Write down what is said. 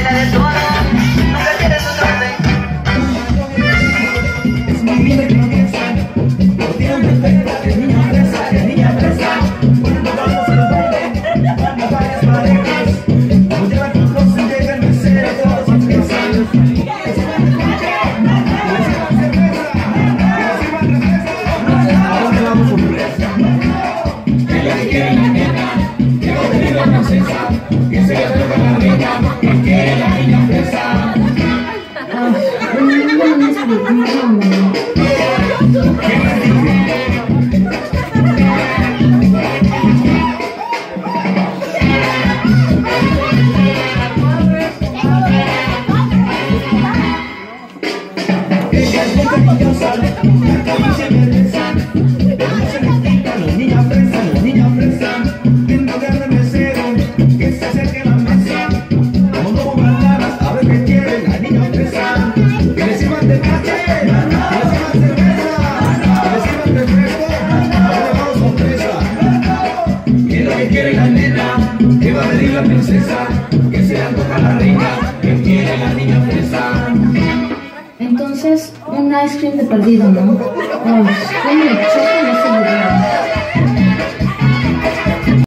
la de todo, nunca quieres otra vez. Es mi vida que no piensa, por ti no me espera, es niña fresa, es niña fresa. Cuando vamos al baile, vamos varias parejas, como llevan tus cosas, llega el mesero, todos empiezan. Que se le toca la reina, que quiere la niña fresa. Ella es muy cariñosa, la caricia me reza, pero no se le quita, la niña fresa, la niña fresa. En lugar de mesero, que se acerque a la mesa, como no bananas, a ver qué quiere la niña fresa. Que le sirvan de cache, que le sirvan cerveza, que le sirvan refresco, no le vamos con fresa. ¿Qué es lo que quiere la nena? ¿Qué va a pedir la princesa? Que se le antoja la reina, que quiere la niña fresa. Entonces, un ice cream de perdido, ¿no? Oh, ¿cómo me choca ese lugar?